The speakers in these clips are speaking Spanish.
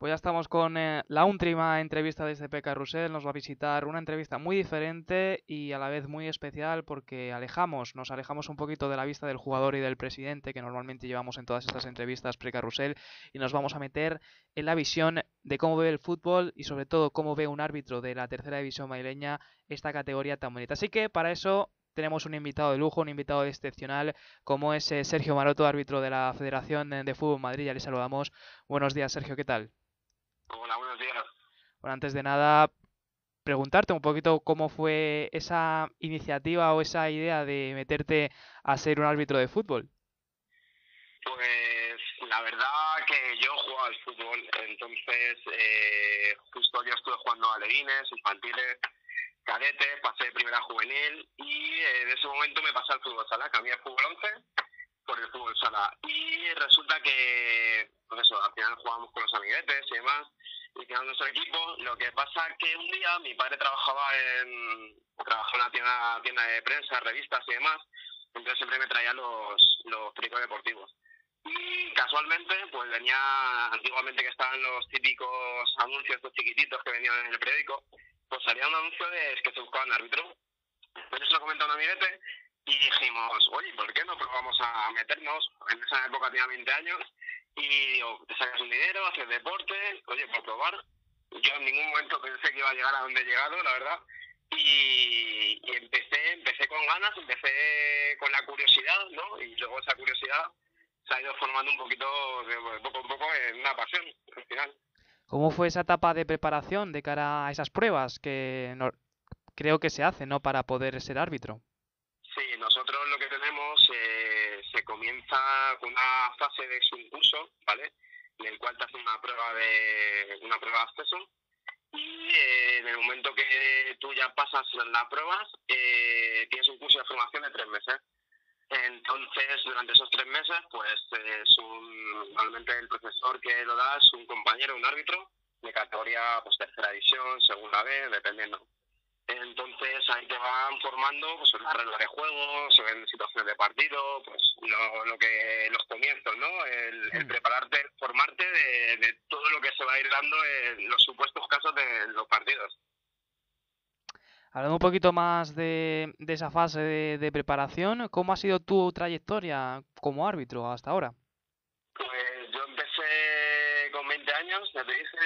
Pues ya estamos con la última entrevista de este P. Carrusel. Nos va a visitar una entrevista muy diferente y a la vez muy especial porque nos alejamos un poquito de la vista del jugador y del presidente que normalmente llevamos en todas estas entrevistas pre-Carrusel y nos vamos a meter en la visión de cómo ve el fútbol y sobre todo cómo ve un árbitro de la tercera división madrileña esta categoría tan bonita. Así que para eso tenemos un invitado de lujo, un invitado excepcional como es Sergio Maroto, árbitro de la Federación de Fútbol Madrid. Ya le saludamos. Buenos días, Sergio, ¿qué tal? Hola, buenos días. Bueno, antes de nada, preguntarte un poquito cómo fue esa iniciativa o esa idea de meterte a ser un árbitro de fútbol. Pues la verdad que yo jugaba al fútbol, entonces justo yo estuve jugando a alevines, infantiles, cadetes, pasé de primera juvenil y en ese momento me pasé al fútbol sala, cambié el fútbol 11 por el fútbol sala y resulta que, pues eso, al final jugábamos con los amiguetes y demás y quedamos nuestro equipo. Lo que pasa que un día mi padre trabajaba en una tienda de prensa, revistas y demás, entonces siempre me traía los pericos deportivos. Y casualmente, pues venía antiguamente que estaban los típicos anuncios, estos chiquititos que venían en el periódico, pues salía un anuncio de que se buscaban árbitro. Entonces se lo comentó a un amiguete y dijimos, oye, ¿por qué no probamos a meternos? En esa época tenía 20 años y digo, te sacas un dinero, haces deporte, oye, por probar. Yo en ningún momento pensé que iba a llegar a donde he llegado, la verdad. Y empecé con ganas, empecé con la curiosidad, ¿no? Y luego esa curiosidad se ha ido formando un poquito, de poco a poco, en una pasión, al final. ¿Cómo fue esa etapa de preparación de cara a esas pruebas que creo que se hacen, ¿no? Para poder ser árbitro. Sí, nosotros lo que tenemos, se comienza con una fase de concurso, ¿vale? En el cual te hacen una prueba de acceso y en el momento que tú ya pasas las pruebas, tienes un curso de formación de 3 meses. Entonces, durante esos 3 meses, pues normalmente el profesor que lo da es un compañero, un árbitro, de categoría pues tercera división, segunda B, dependiendo. Entonces ahí te van formando pues las reglas de juego, se ven situaciones de partido, pues los comienzos, ¿no? El Hmm. prepararte, formarte de todo lo que se va a ir dando en los supuestos casos de los partidos. Hablando un poquito más de esa fase de preparación, ¿cómo ha sido tu trayectoria como árbitro hasta ahora? Pues yo empecé con 20 años, ya te dije,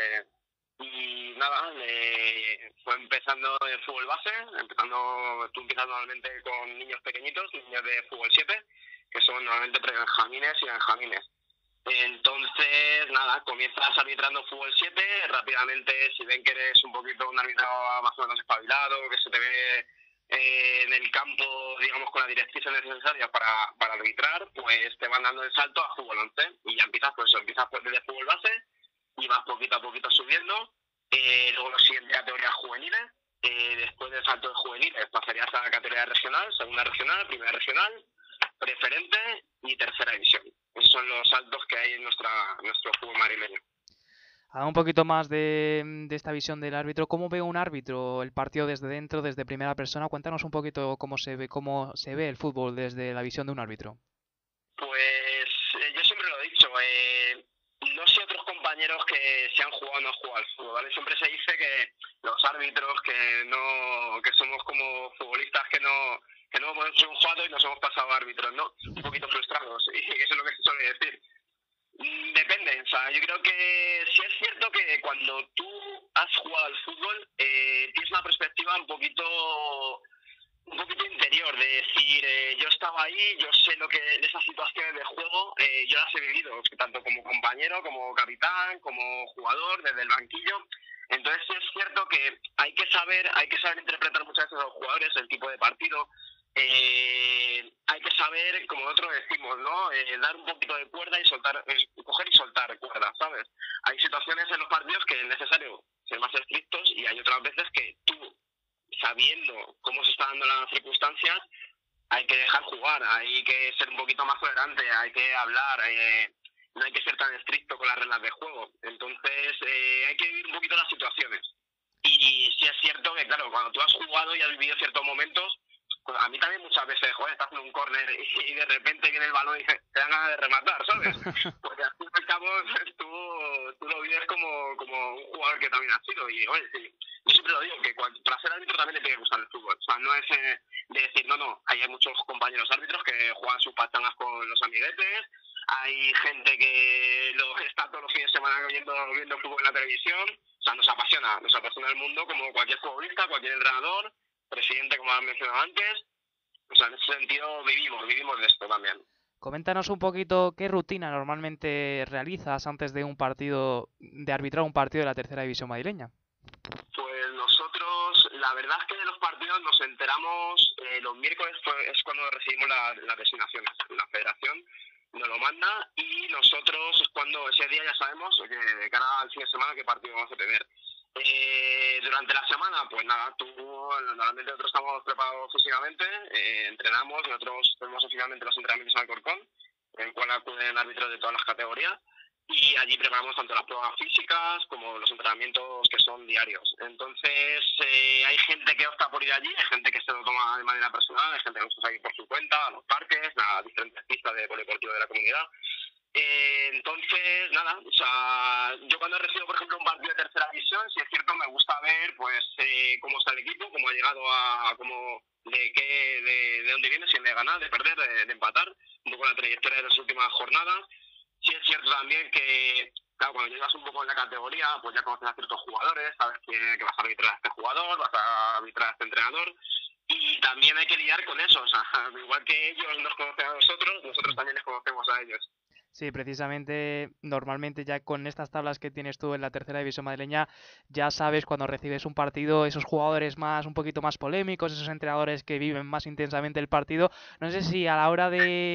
y nada, fue empezando en fútbol base, tú empiezas normalmente con niños pequeñitos, niños de fútbol 7 que son normalmente pre-benjamines y benjamines. Entonces, nada, comienzas arbitrando fútbol 7 rápidamente, si ven que eres un poquito un árbitro más o menos espabilado, que se te ve en el campo, digamos, con las directrices necesarias para arbitrar, pues te van dando el salto a fútbol 11 y ya empiezas, pues eso, empiezas desde fútbol base y vas poquito a poquito subiendo. Luego los siguientes categorías juveniles, después del salto de juveniles pasarías a la categoría regional, segunda regional, primera regional, preferente y tercera división. Esos son los saltos que hay en nuestro fútbol madrileño. Hablando un poquito más de esta visión del árbitro, ¿cómo ve un árbitro el partido desde dentro, desde primera persona? Cuéntanos un poquito cómo se ve el fútbol desde la visión de un árbitro. Pues yo siempre lo he dicho, no sé otros compañeros que se han jugado o no han jugado al fútbol, ¿vale? Siempre se dice que los árbitros que somos como futbolistas que no hemos hecho un juego y nos hemos pasado a árbitros, ¿no? Un poquito frustrados, y eso es lo que se suele decir. Depende, o sea, yo creo que sí es cierto que cuando tú has jugado al fútbol, tienes una perspectiva un poquito interior, de decir, yo estaba ahí, yo sé lo que esas situaciones de juego, yo las he vivido, tanto como compañero, como capitán, como jugador, desde el banquillo. Entonces sí es cierto que hay que saber interpretar muchas veces a los jugadores, el tipo de partido. Hay que saber, como nosotros decimos, ¿no? Dar un poquito de cuerda y soltar, coger y soltar cuerda, ¿sabes? Hay situaciones en los partidos que es necesario ser más estrictos y hay otras veces que tú, sabiendo cómo se están dando las circunstancias, hay que dejar jugar, hay que ser un poquito más tolerante, hay que hablar, no hay que ser tan estricto con las reglas de juego. Entonces, hay que vivir un poquito las situaciones. Y sí es cierto que, claro, cuando tú has jugado y has vivido ciertos momentos, pues a mí también muchas veces, joder, estás en un córner y de repente viene el balón y te dan ganas de rematar, ¿sabes? Porque al fin y al cabo tú lo vives como un jugador que también ha sido. Y, oye, sí, yo siempre lo digo, que para ser árbitro también te tiene que gustar el fútbol. O sea, no es de decir, no, hay muchos compañeros árbitros que juegan sus pachangas con los amiguetes, hay gente que está todos los fines de semana viendo fútbol en la televisión. O sea, nos apasiona el mundo como cualquier futbolista, cualquier entrenador, presidente, como has mencionado antes. O sea, en ese sentido vivimos de esto también. Coméntanos un poquito qué rutina normalmente realizas antes de de arbitrar un partido de la tercera división madrileña. Pues nosotros, la verdad es que de los partidos nos enteramos los miércoles, es cuando recibimos las designaciones. La federación nos lo manda y nosotros es cuando ese día ya sabemos que de cara al fin de semana qué partido vamos a tener. Durante la semana, pues nada, normalmente nosotros estamos preparados físicamente, entrenamos, nosotros tenemos oficialmente los entrenamientos en Alcorcón, en el cual acuden árbitros de todas las categorías, y allí preparamos tanto las pruebas físicas como los entrenamientos que son diarios. Entonces, hay gente que opta por ir allí, hay gente que se lo toma de manera personal, hay gente que gusta ir por su cuenta, a los parques, a diferentes pistas de polideportivo de la comunidad. Entonces, nada, o sea, yo cuando recibo, por ejemplo, un partido de tercera división, si es cierto, me gusta ver, pues, cómo está el equipo, cómo ha llegado de dónde viene, si es de ganar, de perder, de empatar, un poco la trayectoria de las últimas jornadas. Sí es cierto también que, claro, cuando llegas un poco en la categoría, pues ya conoces a ciertos jugadores, sabes que vas a arbitrar a este jugador, vas a arbitrar a este entrenador, y también hay que lidiar con eso, o sea, igual que ellos nos conocen a nosotros también les conocemos a ellos. Sí, precisamente, normalmente ya con estas tablas que tienes tú en la tercera división madrileña, ya sabes cuando recibes un partido, esos jugadores un poquito más polémicos, esos entrenadores que viven más intensamente el partido. No sé si a la hora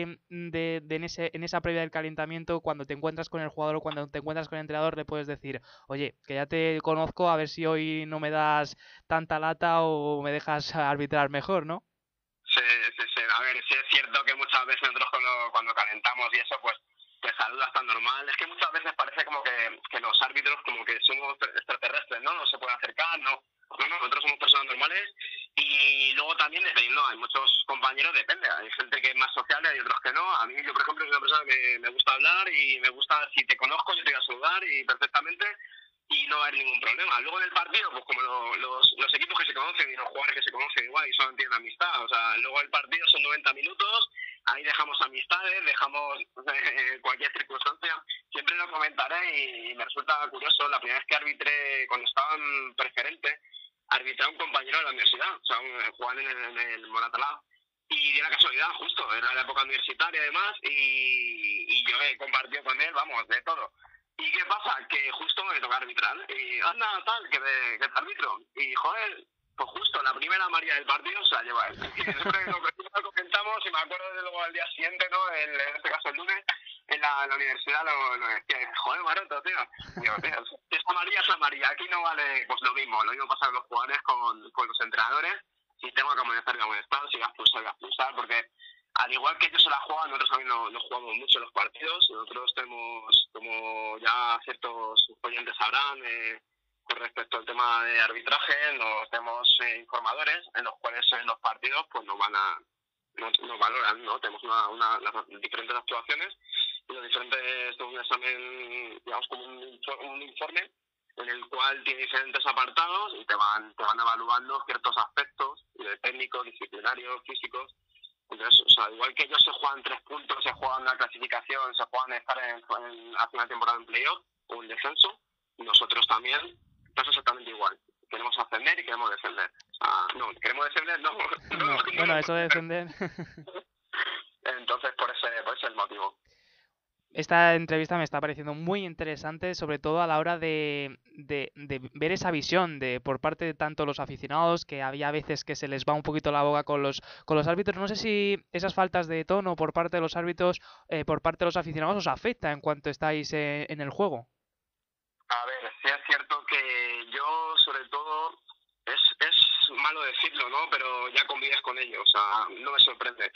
en esa previa del calentamiento, cuando te encuentras con el jugador o cuando te encuentras con el entrenador, le puedes decir, oye, que ya te conozco, a ver si hoy no me das tanta lata o me dejas arbitrar mejor, ¿no? Sí. A ver, sí es cierto que muchas veces nosotros cuando calentamos y eso, pues te saludas tan normal. Es que muchas veces parece como que los árbitros como que somos extraterrestres, ¿no? No se pueden acercar, no, nosotros somos personas normales. Y luego también dependiendo, hay muchos compañeros, depende, hay gente que es más social y hay otros que no. A mí, yo por ejemplo, soy una persona que me gusta hablar y me gusta, si te conozco, yo te voy a saludar y perfectamente, y no hay ningún problema. Luego en el partido, pues como los equipos que se conocen y los jugadores que se conocen igual y solo tienen amistad, o sea, luego el partido son 90 minutos, ahí dejamos amistades, dejamos cualquier circunstancia. Siempre lo comentaré y me resulta curioso, la primera vez que arbitré, cuando estaba en preferente, arbitré a un compañero de la universidad, o sea, jugaban en el Moratalá, y dio la casualidad, justo, era la época universitaria y demás, y yo he compartido con él, vamos, de todo. ¿Y qué pasa? Que justo me toca arbitrar. Y anda, tal, que te arbitro. Y, joder, pues justo la primera amarilla del partido se la lleva él. Y siempre lo comentamos y me acuerdo de luego al día siguiente, ¿no? En este caso el lunes, en la universidad lo decía, joder, Maroto, tío. Digo, tío, si es amarilla, aquí no vale pues lo mismo pasa con los jugadores, con los entrenadores. Si tengo que amonestar, voy a amonestar, si voy a expulsar, porque al igual que ellos se la juegan, nosotros también no jugamos mucho los partidos. Nosotros tenemos, como ya ciertos oyentes sabrán, con respecto al tema de arbitraje, tenemos informadores en los cuales en los partidos pues nos valoran, ¿no? Tenemos las diferentes actuaciones y los diferentes, un examen, digamos, como un informe en el cual tiene diferentes apartados y te van evaluando ciertos aspectos técnicos, disciplinarios, físicos. Entonces, o sea, igual que ellos se juegan 3 puntos, se juegan una clasificación, se juegan estar hace una temporada en playoff o en descenso, nosotros también pasa exactamente igual. Queremos ascender y queremos descender. O sea, no, queremos descender, no. Bueno, eso de defender. Entonces, por ese es el motivo. Esta entrevista me está pareciendo muy interesante, sobre todo a la hora de ver esa visión por parte de tanto los aficionados, que había veces que se les va un poquito la boca con los árbitros. No sé si esas faltas de tono por parte de los árbitros, por parte de los aficionados, os afecta en cuanto estáis en el juego. A ver, sí es cierto que yo, sobre todo, es malo decirlo, ¿no? Pero ya convives con ellos, o sea, no me sorprende.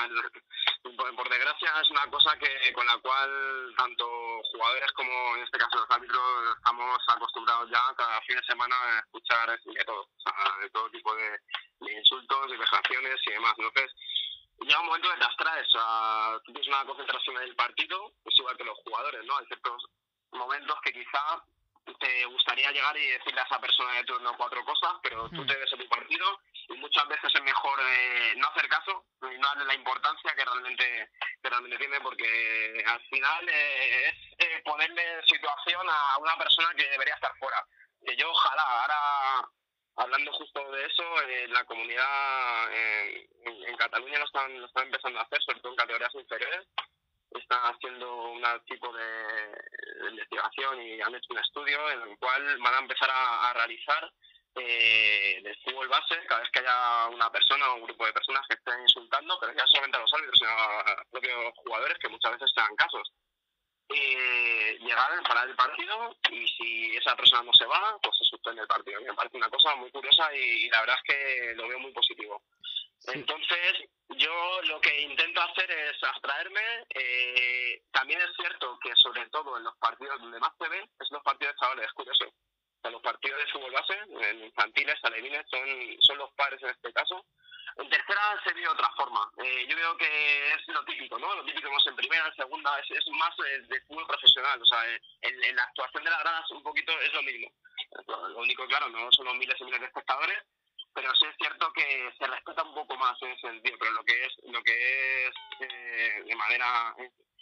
Por desgracia es una cosa con la cual tanto jugadores como en este caso los árbitros estamos acostumbrados ya cada fin de semana a escuchar de todo, o sea, de todo tipo de insultos, de vejaciones y demás. Entonces, llega un momento que te abstraes, o sea, tú tienes una concentración en el partido, es igual que los jugadores, ¿no? Hay ciertos momentos que quizá te gustaría llegar y decirle a esa persona de turno 4 cosas, pero tú te ves en tu partido y muchas veces es mejor no hacer caso y no darle la importancia que realmente tiene, porque al final es ponerle en situación a una persona que debería estar fuera. Que yo ojalá, ahora hablando justo de eso, la comunidad en Cataluña lo están empezando a hacer, sobre todo en categorías inferiores. Están haciendo un tipo de investigación y han hecho un estudio en el cual van a empezar a realizar del fútbol base, cada vez que haya una persona o un grupo de personas que estén insultando, pero ya solamente a los árbitros, sino a los propios jugadores, que muchas veces se dan casos. Llegar, parar el partido, y si esa persona no se va, pues se suspende el partido. Me parece una cosa muy curiosa y la verdad es que lo veo muy positivo. Sí. Entonces, yo lo que intento hacer es abstraerme. También es cierto que sobre todo en los partidos donde más se ve es los partidos de chavales, es curioso. O sea, los partidos de fútbol base, en infantiles, alevines, son los padres en este caso. En tercera se ve de otra forma. Yo veo que es lo típico, ¿no? Lo típico vemos en primera, en segunda, es más de fútbol profesional. O sea, en la actuación de las gradas un poquito es lo mismo. Lo único, claro, no son los miles y miles de espectadores, pero sí es cierto que se respeta un poco más en ese sentido. Pero lo que es de manera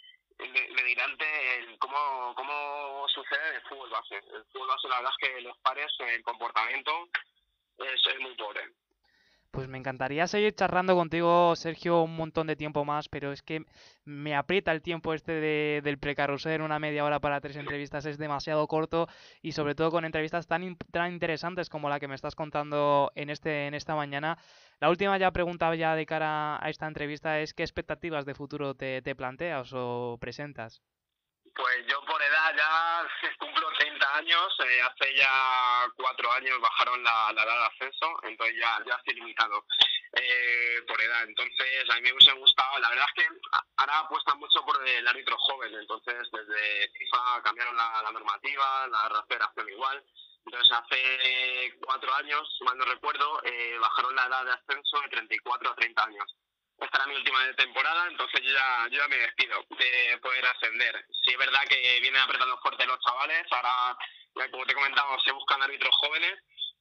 delirante cómo sucede en el fútbol base. El fútbol base, la verdad es que los pares, el comportamiento es muy pobre. Pues me encantaría seguir charlando contigo, Sergio, un montón de tiempo más, pero es que me aprieta el tiempo del precarrusel. Una media hora para 3 entrevistas es demasiado corto, y sobre todo con entrevistas tan interesantes como la que me estás contando en esta mañana. La última pregunta de cara a esta entrevista es: ¿qué expectativas de futuro te planteas o presentas? Pues yo por edad ya cumplo 30 años, hace ya 4 años bajaron la edad de ascenso, entonces ya estoy limitado por edad. Entonces a mí me hubiese gustado, la verdad es que ahora apuestan mucho por el árbitro joven, entonces desde FIFA cambiaron la normativa, la federación igual. Entonces hace 4 años, si mal no recuerdo, bajaron la edad de ascenso de 34 a 30 años. Esta era mi última temporada, entonces yo ya me despido de poder ascender. Sí es verdad que vienen apretando fuerte los chavales, ahora, como te he comentado, se buscan árbitros jóvenes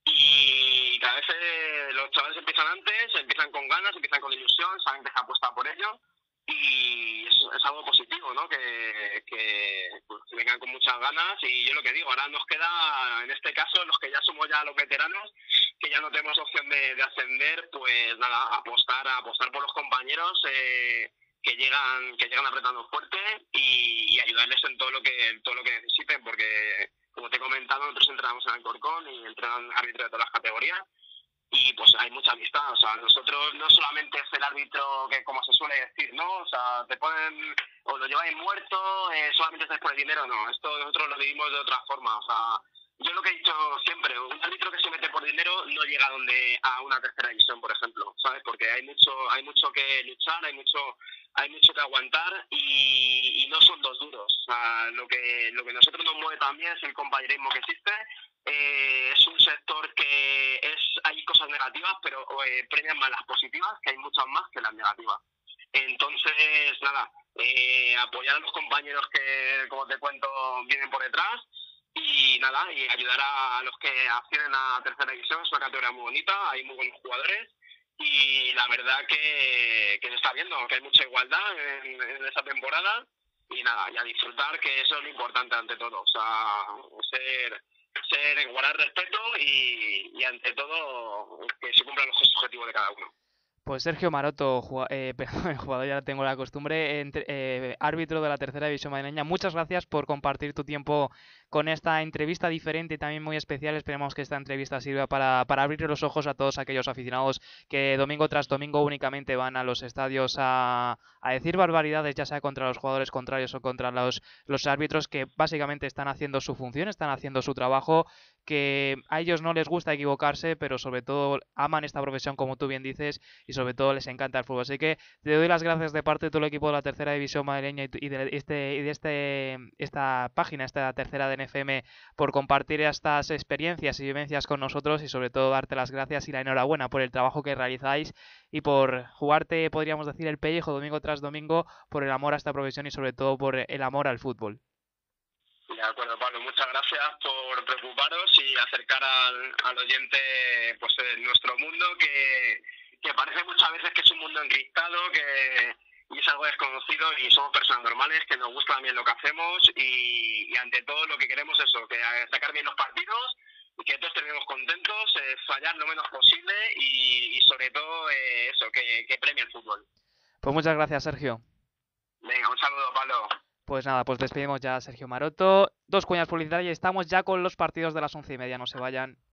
y cada vez los chavales empiezan antes, empiezan con ganas, empiezan con ilusión, saben que se apuesta por ello y es algo positivo, ¿no? Que vengan con muchas ganas. Y yo lo que digo, ahora nos queda, en este caso, los que ya somos ya los veteranos, que ya no tenemos opción de ascender, pues nada, apostar por los compañeros que llegan apretando fuerte y ayudarles en todo lo que necesiten, porque como te he comentado, nosotros entrenamos en Alcorcón y entrenan árbitros de todas las categorías. Y pues hay mucha amistad, o sea, nosotros no solamente es el árbitro que, como se suele decir, ¿no? O sea, te ponen o lo lleváis muerto, solamente estáis por el dinero, no, esto nosotros lo vivimos de otra forma. O sea, yo lo que he dicho siempre, un árbitro que se mete por dinero no llega a una tercera división, por ejemplo, ¿sabes? Porque hay mucho que luchar, hay mucho que aguantar y no son dos duros. O sea, lo que nosotros nos mueve también es el compañerismo que existe. Es un sector que hay cosas negativas, pero premian más las positivas, que hay muchas más que las negativas. Entonces, nada, apoyar a los compañeros que, como te cuento, vienen por detrás y nada, y ayudar a los que ascienden a tercera división. Es una categoría muy bonita, hay muy buenos jugadores y la verdad que se está viendo que hay mucha igualdad en esta temporada y nada, y a disfrutar, que eso es lo importante ante todo. O sea, guardar respeto y ante todo que se cumplan los objetivos de cada uno. Pues Sergio Maroto, perdón, jugador, ya tengo la costumbre, árbitro de la tercera división madrileña, muchas gracias por compartir tu tiempo con esta entrevista diferente y también muy especial. Esperemos que esta entrevista sirva para abrir los ojos a todos aquellos aficionados que domingo tras domingo únicamente van a los estadios a decir barbaridades, ya sea contra los jugadores contrarios o contra los árbitros, que básicamente están haciendo su función, están haciendo su trabajo, que a ellos no les gusta equivocarse, pero sobre todo aman esta profesión, como tú bien dices, y sobre todo les encanta el fútbol. Así que te doy las gracias de parte de todo el equipo de la tercera división madrileña y de esta página, esta tercera de NFM, por compartir estas experiencias y vivencias con nosotros, y sobre todo darte las gracias y la enhorabuena por el trabajo que realizáis y por jugarte, podríamos decir, el pellejo domingo tras domingo por el amor a esta profesión y sobre todo por el amor al fútbol. De acuerdo, Pablo, muchas gracias por preocuparos y acercar al oyente pues nuestro mundo, que parece muchas veces que es un mundo encriptado, y es algo desconocido, y somos personas normales, que nos gusta también lo que hacemos, y ante todo lo que queremos es eso, que sacar bien los partidos y que todos terminemos contentos, fallar lo menos posible y sobre todo eso, que premie el fútbol. Pues muchas gracias, Sergio. Venga, un saludo, Pablo. Pues nada, pues despedimos ya a Sergio Maroto. 2 cuñas publicitarias y estamos ya con los partidos de las 11:30, no se vayan.